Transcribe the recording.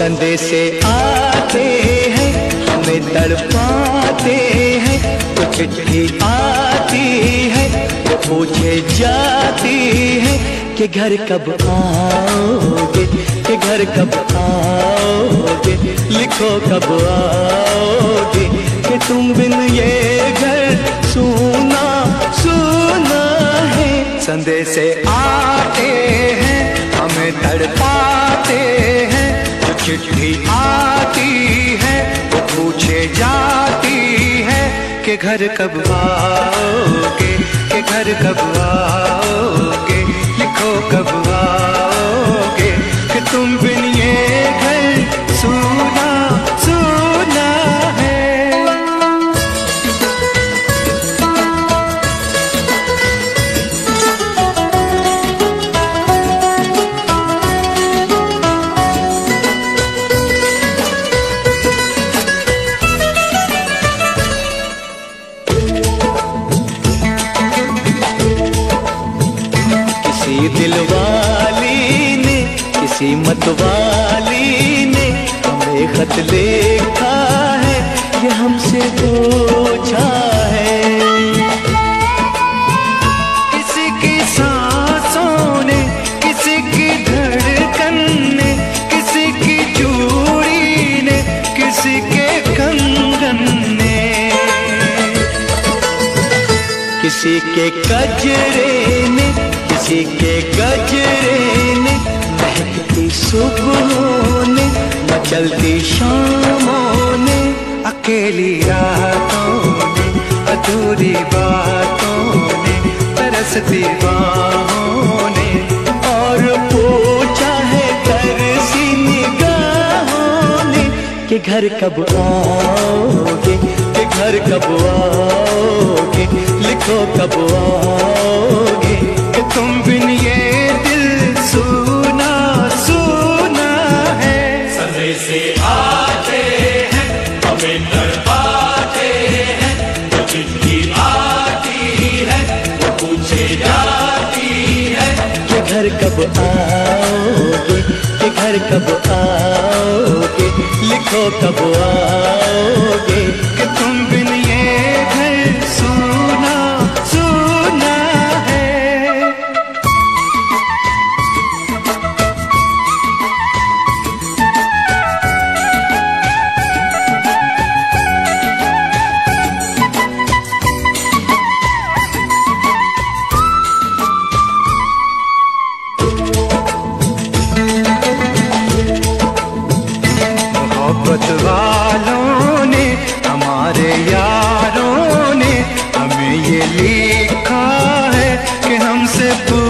संदेशे आते हैं हमें तड़पाते हैं, तो चिट्ठी आती है वो पूछे जाती है कि घर कब आओगे, कि घर कब आओगे, लिखो कब आओगे, कि तुम बिन ये घर सूना सूना है। संदेशे आते हैं हमें तड़पाते हैं, तो चिट्ठी आती है वो पूछे जाती है कि घर कब आओगे, कि घर कब आओगे, लिखो कब आओगे, कि तुम बिन ये घर सूना सूना है। किसी दिलवाली ने, किसी मतवाली ने हमें खत लिखा है, ये हमसे पूछा है। किसी की सांसों ने, किसी की धड़कन ने, किसी की चूड़ी ने, किसी के कंगन ने, किसी के गजरे ने, किसी के गजरे ने, महकती सुबहों ने, मचलती शामों ने, अकेली रातों ने, अधूरी बातों ने, तरसती बाहों ने, और पूछा है तरसी निगाहों ने कि घर कब आओगे, कि घर कब आओगे, लिखो कब आओगे, कि तुम बिन ये दिल सूना सूना है। संदेशे आते हैं हमें तड़पाते हैं, तो चिट्ठी आती है वो पूछे जाती है कि घर कब आओगे, कि घर कब आओगे, लिखो कब आओगे, कि तुम बिन ये घर सूना सूना है। मोहब्बत वालों ने, हमारे यारों ने हमें ये लिखा है कि हमसे